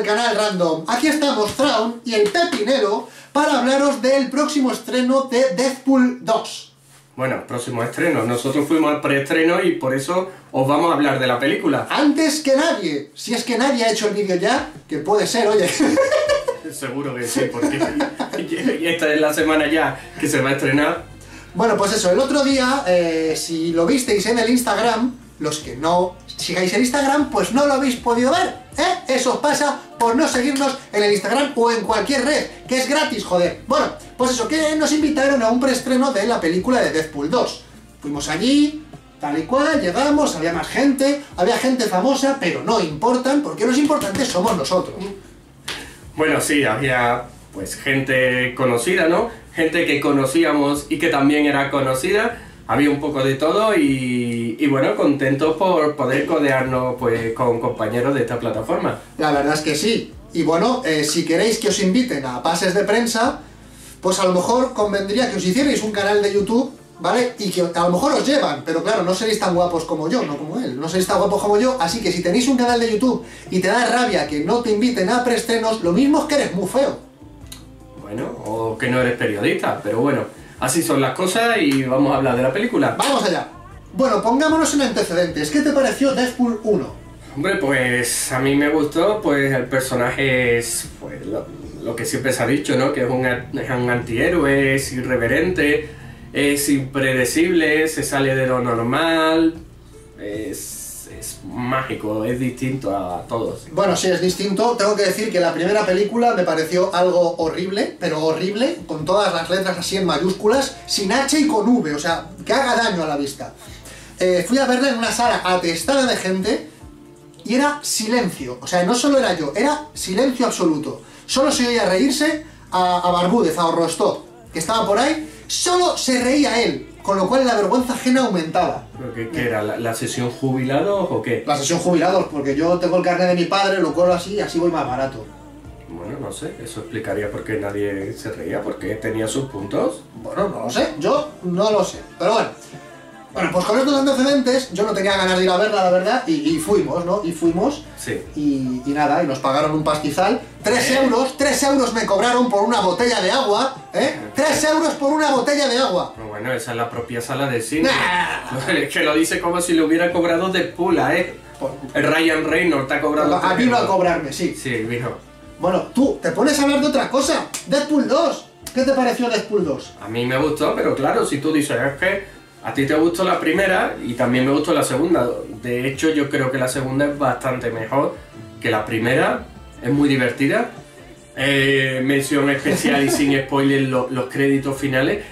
del canal Random. Aquí estamos, Traun y el Pepinero, para hablaros del próximo estreno de Deadpool 2. Bueno, próximo estreno. Nosotros fuimos al preestreno y por eso os vamos a hablar de la película. Antes que nadie, si es que nadie ha hecho el vídeo ya, que puede ser, oye. Seguro que sí, porque esta es la semana ya que se va a estrenar. Bueno, pues eso, el otro día, si lo visteis en el Instagram, los que no sigáis el Instagram, pues no lo habéis podido ver, ¿eh? Eso os pasa por no seguirnos en el Instagram o en cualquier red, que es gratis, joder. Bueno, pues eso, que nos invitaron a un preestreno de la película de Deadpool 2. Fuimos allí, tal y cual, llegamos, había más gente, había gente famosa, pero no importan, porque los importantes somos nosotros. Bueno, sí, había pues gente conocida, ¿no? Gente que conocíamos y que también era conocida. Había un poco de todo y bueno, contentos por poder codearnos pues con compañeros de esta plataforma. La verdad es que sí. Y bueno, si queréis que os inviten a pases de prensa, pues a lo mejor convendría que os hicierais un canal de YouTube, ¿vale? Y que a lo mejor os llevan, pero claro, no seréis tan guapos como yo, no como él. No seréis tan guapos como yo, así que si tenéis un canal de YouTube y te da rabia que no te inviten a preestrenos, lo mismo es que eres muy feo. Bueno, o que no eres periodista, pero bueno, así son las cosas y vamos a hablar de la película. ¡Vamos allá! Bueno, pongámonos en antecedentes. ¿Qué te pareció Deadpool 1? Hombre, pues a mí me gustó, pues el personaje es pues, lo que siempre se ha dicho, ¿no? Que es un antihéroe, es irreverente, es impredecible, se sale de lo normal, es mágico, es distinto a todos. Bueno, sí, es distinto. Tengo que decir que la primera película me pareció algo horrible, pero horrible, con todas las letras así en mayúsculas, sin H y con V, o sea, que haga daño a la vista. Fui a verla en una sala atestada de gente y era silencio. O sea, no solo era yo, era silencio absoluto. Solo se oía reírse a Barbúdez, a Rostov, que estaba por ahí, solo se reía él. Con lo cual la vergüenza ajena aumentaba. ¿Qué era? ¿La sesión jubilados o qué? La sesión jubilados, porque yo tengo el carnet de mi padre, lo colo así y así voy más barato. Bueno, no sé, eso explicaría por qué nadie se reía, porque tenía sus puntos. Bueno, no lo sé, yo no lo sé, pero bueno. Bueno, pues con estos antecedentes, yo no tenía ganas de ir a verla, la verdad, y fuimos, ¿no? Y fuimos, sí. Y nada, y nos pagaron un pastizal. 3 euros me cobraron por una botella de agua, ¿eh? 3 euros por una botella de agua. Pero bueno, esa es la propia sala de cine. Es que lo dice como si le hubiera cobrado Deadpool, ¿eh? El Ryan Reynolds te ha cobrado. A mí no a cobrarme, sí. Sí, vino. Bueno, tú, te pones a hablar de otra cosa. Deadpool 2. ¿Qué te pareció Deadpool 2? A mí me gustó, pero claro, si tú dices, es que a ti te gustó la primera y también me gustó la segunda. De hecho, yo creo que la segunda es bastante mejor que la primera. Es muy divertida. Mención especial y sin spoiler los créditos finales.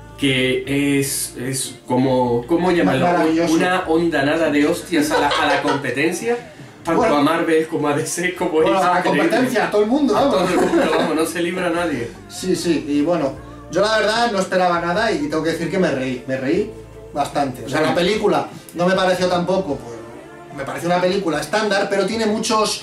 Que es como, ¿cómo llamarlo? Una ondanada de hostias a la competencia. Tanto a Marvel como a DC, como a la competencia, a todo el mundo, vamos. A todo el mundo, vamos, no se libra a nadie. Sí, sí, y bueno, yo la verdad no esperaba nada y tengo que decir que me reí bastante. O sea, la película no me pareció tampoco, pues, me pareció una película estándar, pero tiene muchas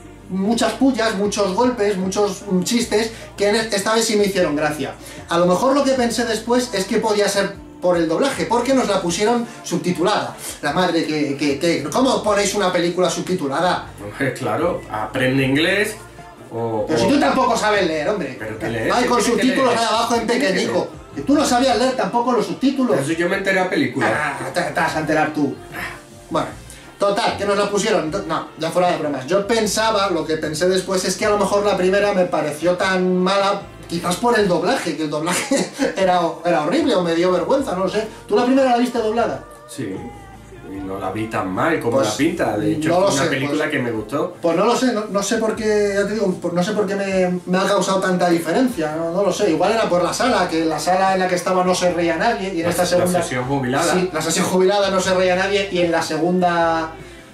pullas, muchos golpes, muchos chistes que esta vez sí me hicieron gracia. A lo mejor lo que pensé después es que podía ser por el doblaje, porque nos la pusieron subtitulada. La madre que ¿cómo ponéis una película subtitulada? Claro, aprende inglés Pero si tú tampoco sabes leer, hombre. ¿Pero qué lees? Hay con subtítulos ahí abajo en pequeñico. Que tú no sabías leer tampoco los subtítulos. Eso yo me enteré a película. Te vas a enterar tú. Bueno, total, que nos la pusieron. No, ya fuera de bromas. Yo pensaba, lo que pensé después es que a lo mejor la primera me pareció tan mala, quizás por el doblaje, que el doblaje era horrible o me dio vergüenza, no lo sé. ¿Tú la primera la viste doblada? Sí. Y no la vi tan mal como pues, la pinta, de hecho no es una película que me gustó. Pues no lo sé, no sé por qué, ya te digo, no sé por qué me ha causado tanta diferencia, no lo sé, igual era por la sala, que en la sala en la que estaba no se reía nadie, y en esta segunda... La sesión jubilada. Sí, la sesión jubilada no se reía nadie, y en la segunda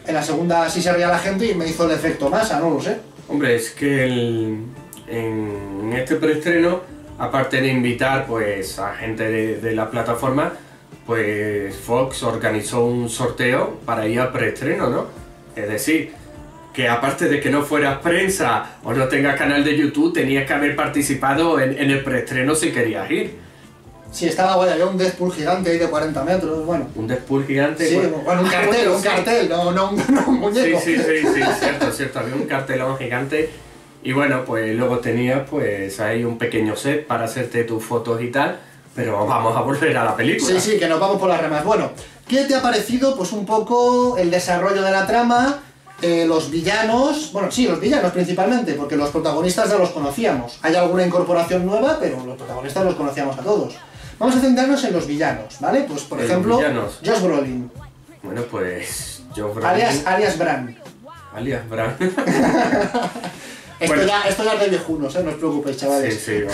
sí se reía la gente y me hizo el efecto masa, no lo sé. Hombre, es que en este preestreno, aparte de invitar pues a gente de la plataforma, pues Fox organizó un sorteo para ir al preestreno, ¿no? Es decir, que aparte de que no fueras prensa o no tengas canal de YouTube, tenías que haber participado en el preestreno si querías ir. Sí, estaba guay, había un Deadpool gigante ahí de 40 metros, bueno. ¿Un Deadpool gigante? Sí, bueno, un cartel, no un muñeco. Sí, cierto, había un cartelón gigante Y bueno, pues luego tenías pues ahí un pequeño set para hacerte tus fotos y tal, pero vamos a volver a la película. Sí, sí, que nos vamos por las ramas. Bueno, ¿qué te ha parecido pues un poco el desarrollo de la trama, los villanos? Bueno, sí, los villanos principalmente, porque los protagonistas ya los conocíamos. Hay alguna incorporación nueva, pero los protagonistas los conocíamos a todos. Vamos a centrarnos en los villanos, ¿vale? Pues por ejemplo, Josh Brolin. Bueno, pues Josh Brolin. Alias Bran. Alias Bran. Esto ya es de viejunos, no os preocupéis, chavales. Sí, sí,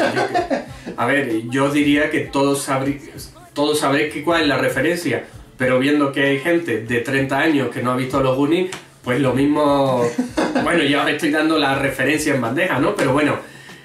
a ver, yo diría que todos sabréis cuál es la referencia, pero viendo que hay gente de 30 años que no ha visto los Goonies, pues lo mismo... Bueno, ya os estoy dando la referencia en bandeja, ¿no? Pero bueno,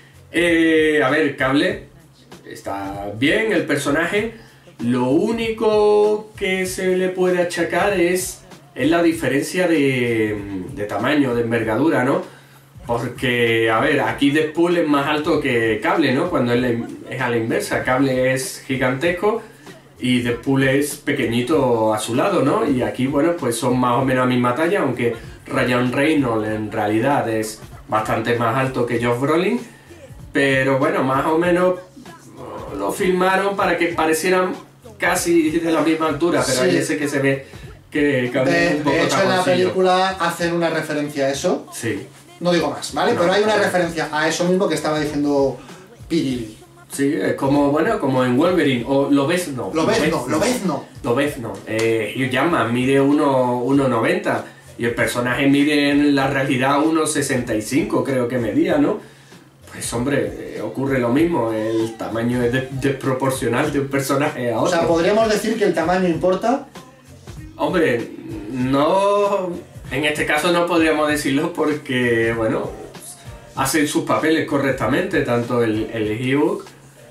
a ver, Cable está bien, el personaje. Lo único que se le puede achacar es la diferencia de tamaño, de envergadura, ¿no? Porque, a ver, aquí Deadpool es más alto que Cable, ¿no? Cuando él es a la inversa. Cable es gigantesco y Deadpool es pequeñito a su lado, ¿no? Y aquí, bueno, pues son más o menos a misma talla, aunque Ryan Reynolds en realidad es bastante más alto que Josh Brolin. Pero bueno, más o menos lo filmaron para que parecieran casi de la misma altura, pero sí. Hay ese que se ve que Cable es un poco de hecho, en la película hacen una referencia a eso. Sí. No digo más, ¿vale? No, pero hay una referencia a eso mismo que estaba diciendo Pirili. Sí, es como, bueno, como en Wolverine, o Lobezno. Lobezno. Hugh Jackman mide 1,90 y el personaje mide en la realidad 1,65 creo que medía, ¿no? Pues hombre, ocurre lo mismo, el tamaño es desproporcional de un personaje a otro. O sea, ¿podríamos decir que el tamaño importa? Hombre, no... En este caso no podríamos decirlo porque, bueno, hacen sus papeles correctamente, tanto el Hugh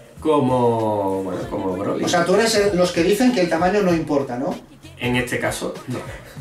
como Brolin. O sea, tú eres los que dicen que el tamaño no importa, ¿no? En este caso, no.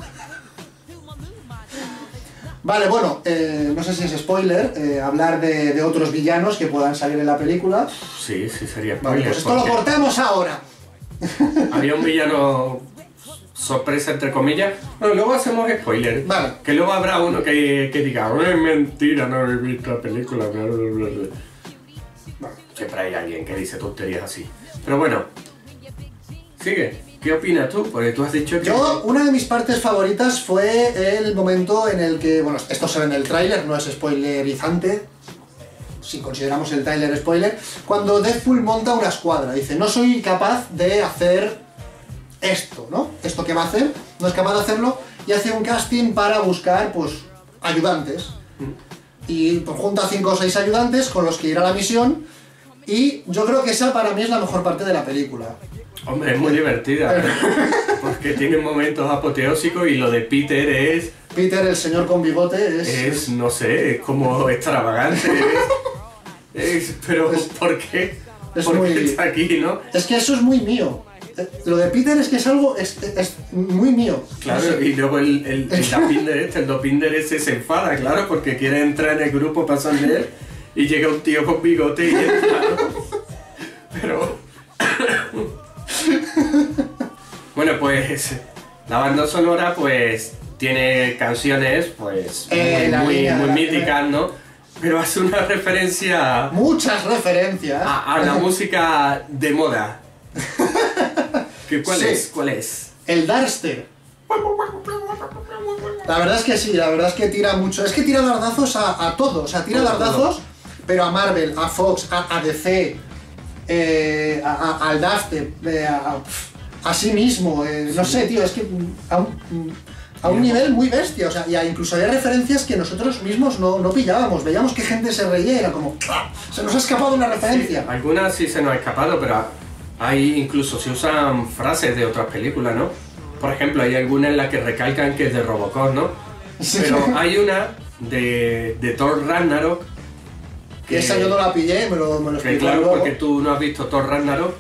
Vale, bueno, no sé si es spoiler, hablar de otros villanos que puedan salir en la película. Sí, sería spoiler. Vale, pues esto lo cortamos ahora. Había un villano... sorpresa entre comillas, bueno, luego hacemos spoiler, vale. Que luego habrá uno que diga, es mentira, no he visto la película, bueno, siempre hay alguien que dice tonterías así, pero bueno, sigue, ¿qué opinas tú? Porque tú has dicho que... Una de mis partes favoritas fue el momento en el que, bueno, esto se ve en el tráiler, no es spoilerizante, si consideramos el tráiler spoiler, cuando Deadpool monta una escuadra, dice, no soy capaz de hacer esto, ¿no? Esto que va a hacer, no es capaz de hacerlo, y hace un casting para buscar, pues, ayudantes. Y pues, junta 5 o 6 ayudantes con los que ir a la misión, y yo creo que esa para mí es la mejor parte de la película. Hombre, es muy divertida, porque tiene momentos apoteósicos y lo de Peter es... Peter, el señor con bigote, es no sé, es como extravagante, pero ¿por qué? ¿Por qué está aquí, no? Es que eso es muy mío. Lo de Peter es que es algo es muy mío. Claro, no sé. Y luego el Dopinder ese se enfada, claro, porque quiere entrar en el grupo para él y llega un tío con bigote y entra, ¿no? Pero... Bueno, pues la banda sonora pues tiene canciones pues muy míticas, ¿no? Pero hace una referencia... Muchas referencias. A la música de moda. ¿Cuál es? El Darkster. La verdad es que sí, la verdad es que tira mucho. Es que tira dardazos a todo, o sea, tira dardazos, pero a Marvel, a Fox, a DC, al Darkster, a sí mismo, no sé, tío, es que a un nivel muy bestia, o sea, y incluso había referencias que nosotros mismos no pillábamos, veíamos que gente se reía y era como, ¡ah! Se nos ha escapado una referencia. Sí, algunas sí se nos ha escapado, pero hay incluso se usan frases de otras películas, ¿no? Por ejemplo, hay alguna en la que recalcan que es de Robocop, ¿no? Sí. Pero hay una de Thor Ragnarok que esa yo no la pillé, me lo explico claro, luego. Porque tú no has visto Thor Ragnarok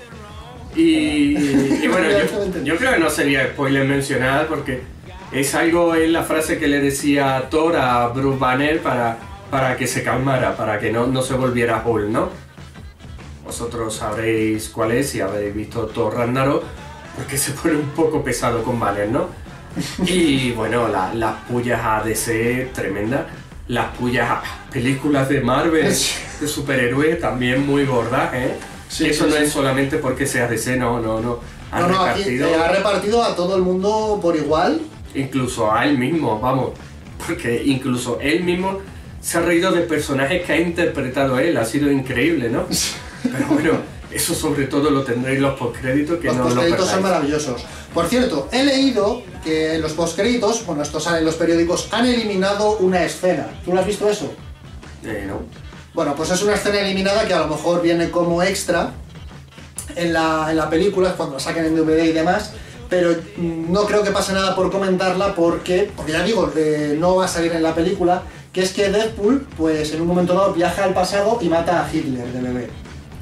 y bueno, yo creo que no sería spoiler mencionar porque es algo en la frase que le decía Thor a Bruce Banner para que se calmara, para que no se volviera Hulk, ¿no? Vosotros sabréis cuál es si habéis visto Thor Ragnarok, porque se pone un poco pesado con Banner, ¿no? Y bueno, las pullas a DC, tremenda. Las pullas películas de Marvel, de superhéroes, también muy gordas, ¿eh? Sí, Eso sí, no sí. es solamente porque sea DC, no. Han Aquí repartido, ha repartido a todo el mundo por igual. incluso a él mismo, vamos, porque incluso él mismo se ha reído de personajes que ha interpretado él, ha sido increíble, ¿no? Pero bueno, eso sobre todo lo tendréis en los postcréditos, que Los no lo postcréditos son perdáis. maravillosos. Por cierto, he leído que en los postcréditos, bueno, esto sale en los periódicos, han eliminado una escena. ¿Tú lo has visto eso? No. Bueno, pues es una escena eliminada que a lo mejor viene como extra en la película, cuando la saquen en DVD y demás, pero no creo que pase nada por comentarla porque ya digo, no va a salir en la película, que es que Deadpool, pues en un momento dado viaja al pasado y mata a Hitler de bebé.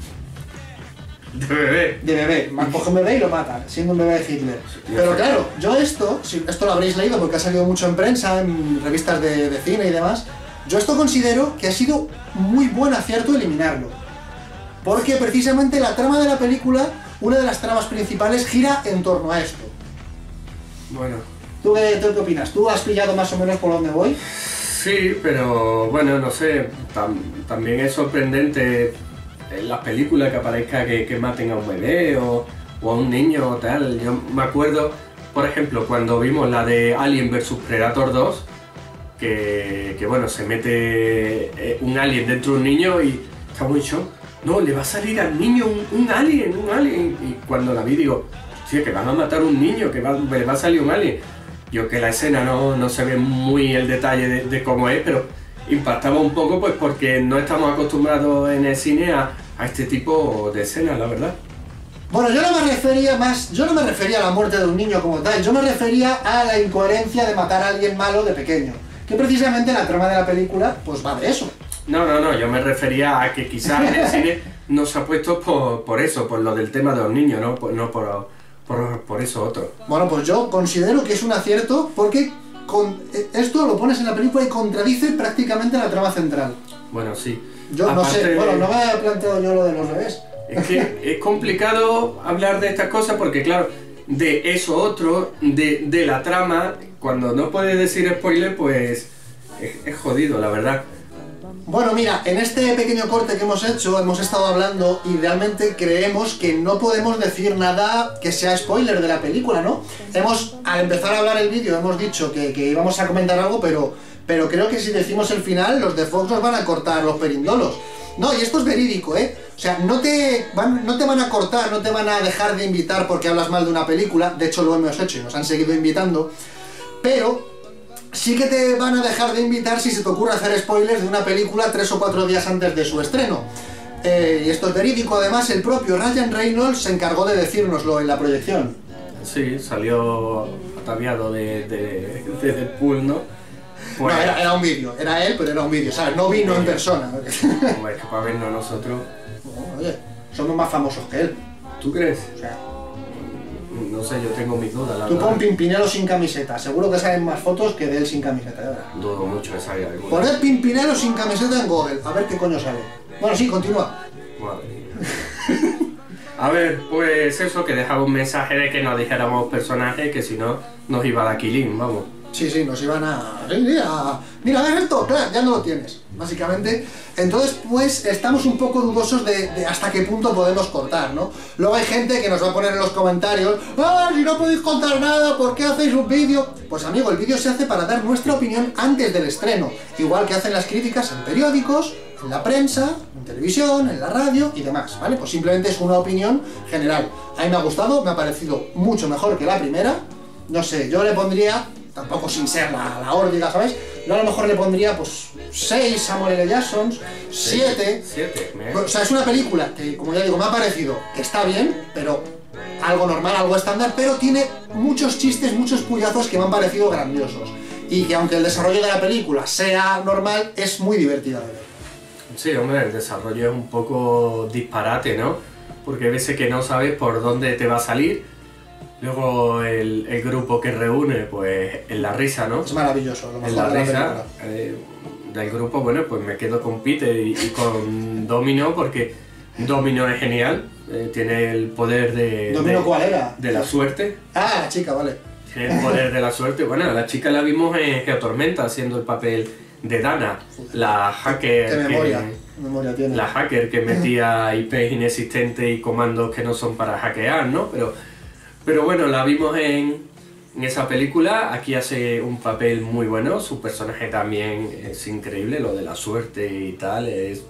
De bebé. De bebé, coge un bebé y lo mata, siendo un bebé de Hitler. Pero claro, yo esto lo habréis leído porque ha salido mucho en prensa, en revistas de cine y demás, yo esto considero que ha sido muy buen acierto eliminarlo. Porque precisamente la trama de la película, una de las tramas principales, gira en torno a esto. Bueno. ¿Tú qué opinas? ¿Tú has pillado más o menos por dónde voy? Sí, pero bueno, no sé, también es sorprendente en las películas que aparezca que maten a un bebé o a un niño o tal. Yo me acuerdo, por ejemplo, cuando vimos la de Alien vs Predator 2, que bueno, se mete un alien dentro de un niño y estamos en shock. No, le va a salir al niño un alien. Y cuando la vi digo, hostia, que van a matar a un niño, que le va a salir un alien. Yo que la escena no se ve muy el detalle de cómo es, pero impactaba un poco pues porque no estamos acostumbrados en el cine a este tipo de escenas, la verdad. Bueno, yo no me refería a la muerte de un niño como tal, yo me refería a la incoherencia de matar a alguien malo de pequeño. Que precisamente la trama de la película, pues va de eso. No, yo me refería a que quizás en el cine no se ha puesto por eso, por lo del tema de los niños, no por eso otro. Bueno, pues yo considero que es un acierto porque esto lo pones en la película y contradice prácticamente la trama central. Bueno, sí. Yo no sé, bueno, no me he planteado yo lo de los bebés. Es que es complicado hablar de estas cosas porque, claro, de eso otro, de la trama, cuando no puedes decir spoiler, pues es jodido, la verdad. Bueno, mira, en este pequeño corte que hemos hecho, hemos estado hablando y realmente creemos que no podemos decir nada que sea spoiler de la película, ¿no? Al empezar a hablar el vídeo, hemos dicho que íbamos a comentar algo, pero creo que si decimos el final, los de Fox nos van a cortar los perindolos. No, y esto es verídico, ¿eh? O sea, no te van a cortar, no te van a dejar de invitar porque hablas mal de una película, de hecho lo hemos hecho y nos han seguido invitando, pero sí que te van a dejar de invitar si se te ocurre hacer spoilers de una película 3 o 4 días antes de su estreno. Y esto es verídico, además el propio Ryan Reynolds se encargó de decírnoslo en la proyección. Sí, salió ataviado de Deadpool, ¿no? Pues, No, era un vídeo, era él, pero era un vídeo, ¿sabes? No vino en persona. Hombre, es que para vernos nosotros... Bueno, oye, somos más famosos que él. ¿Tú crees? O sea, No sé, yo tengo mis dudas, la tú verdad. pon Pimpinelo sin camiseta, seguro que salen más fotos que de él sin camiseta, de verdad. Dudo mucho que salga alguna. Poner Pimpinelo sin camiseta en Google, a ver qué coño sale. Bueno, sí, continúa. Madre mía. A ver, pues eso, que dejaba un mensaje de que nos dijéramos personajes, que si no nos iba a dar killing, vamos. Sí, nos iban a... Mira, a ver esto, claro, ya no lo tienes, básicamente. Entonces, pues, estamos un poco dudosos de hasta qué punto podemos cortar, ¿no? Luego hay gente que nos va a poner en los comentarios, ¡ah, si no podéis contar nada, ¿por qué hacéis un vídeo? Pues amigo, el vídeo se hace para dar nuestra opinión antes del estreno, igual que hacen las críticas en periódicos, en la prensa, en televisión, en la radio y demás, ¿vale? Pues simplemente es una opinión general. A mí me ha gustado, me ha parecido mucho mejor que la primera. No sé, yo le pondría, tampoco sin ser la órdiga, ¿sabes? Yo a lo mejor le pondría, pues, 6 Samuel L. Jacksons, 7. 7, O sea, es una película que, como ya digo, me ha parecido que está bien, pero algo normal, algo estándar, pero tiene muchos chistes, muchos puyazos que me han parecido grandiosos. Y que aunque el desarrollo de la película sea normal, es muy divertida de ver. Sí, hombre, el desarrollo es un poco disparate, ¿no? Porque hay veces que no sabes por dónde te va a salir. Luego el grupo que reúne, pues en la risa, ¿no? Es maravilloso, lo En mejor la de la risa película. del grupo, bueno, pues me quedo con Peter y con Domino, porque Domino es genial. Tiene el poder ¿Domino cuál era? de la suerte. Ah, la chica, vale. Tiene el poder de la suerte. Bueno, la chica la vimos en Geotormenta haciendo el papel de Dana, la hacker Qué memoria tiene. la hacker que metía IPs inexistentes y comandos que no son para hackear, ¿no? Pero bueno, la vimos en esa película. Aquí hace un papel muy bueno, su personaje también es increíble, lo de la suerte y tal, es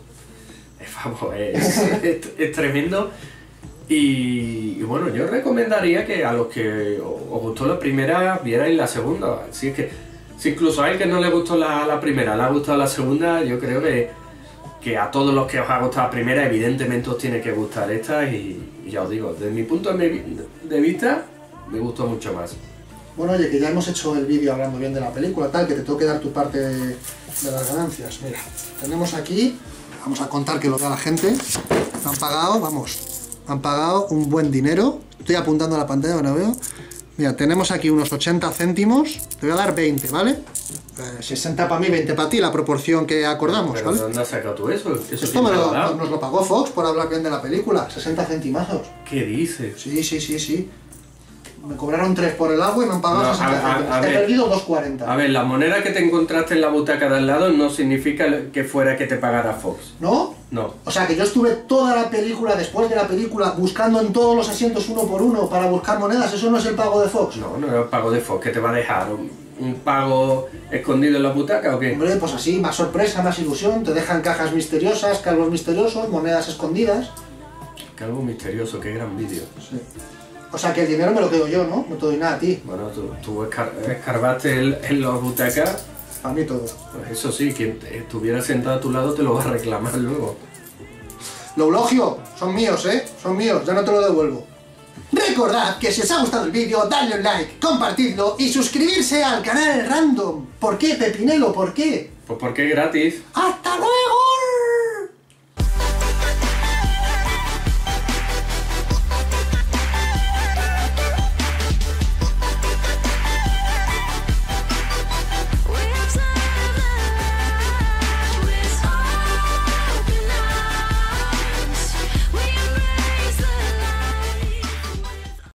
tremendo. Y bueno, yo recomendaría que a los que os gustó la primera vierais la segunda. Si es que si incluso a él que no le gustó la primera, le ha gustado la segunda, yo creo que a todos los que os ha gustado la primera, evidentemente os tiene que gustar esta. Y ya os digo, desde mi punto de vista, me gustó mucho más. Bueno, oye, que ya hemos hecho el vídeo hablando bien de la película, tal, que te tengo que dar tu parte de las ganancias. Mira, tenemos aquí, vamos a contar que lo vea la gente, han pagado, han pagado un buen dinero. Estoy apuntando a la pantalla, que no veo. Mira, tenemos aquí unos 80 céntimos, te voy a dar 20, ¿vale? 60 para mí, 20 para ti, la proporción que acordamos, ¿Pero ¿vale? de dónde has sacado tú eso? Esto nos lo pagó Fox por hablar bien de la película, 60 centimazos. ¿Qué dices? Sí. Me cobraron 3 por el agua y me han pagado No, 60 céntimos. He perdido 2,40. A ver, la moneda que te encontraste en la butaca de al lado no significa que fuera que te pagara Fox. ¿No? No. O sea que yo estuve toda la película, después de la película, buscando en todos los asientos uno por uno para buscar monedas. ¿Eso no es el pago de Fox? No era el pago de Fox, que te va a dejar un pago escondido en la butaca o qué. Hombre, pues así, más sorpresa, más ilusión. Te dejan cajas misteriosas, calvos misteriosos, monedas escondidas. Algo misterioso, qué gran vídeo. Sí. O sea que el dinero me lo quedo yo, ¿no? No te doy nada a ti. Bueno, tú escarbaste en las butacas. Para mí todo. Pues eso sí, quien estuviera sentado a tu lado te lo va a reclamar luego. Lo eulogio, son míos, ¿eh? Son míos, ya no te lo devuelvo. Recordad que si os ha gustado el vídeo, dadle un like, compartidlo y suscribirse al canal Random. ¿Por qué, Pepinelo? ¿Por qué? Pues porque es gratis. ¡Ah,